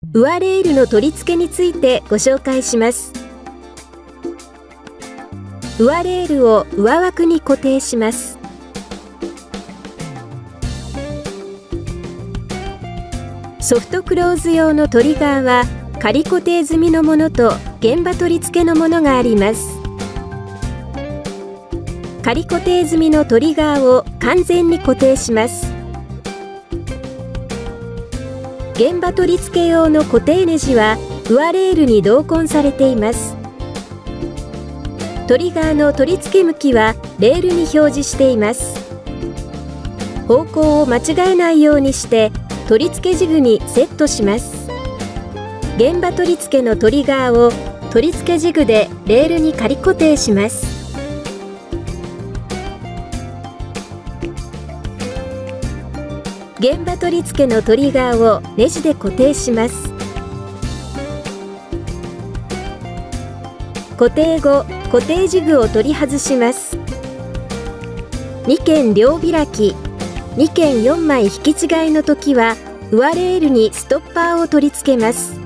上レールの取り付けについてご紹介します。上レールを上枠に固定します。ソフトクローズ用のトリガーは仮固定済みのものと現場取り付けのものがあります。仮固定済みのトリガーを完全に固定します。現場取り付け用の固定ネジは上レールに同梱されています。トリガーの取り付け向きはレールに表示しています。方向を間違えないようにして取り付けジグにセットします。現場取り付けのトリガーを取り付けジグでレールに仮固定します。現場取り付けのトリガーをネジで固定します。固定後、固定ジグを取り外します。2件両開き、2件4枚引き違いの時は上レールにストッパーを取り付けます。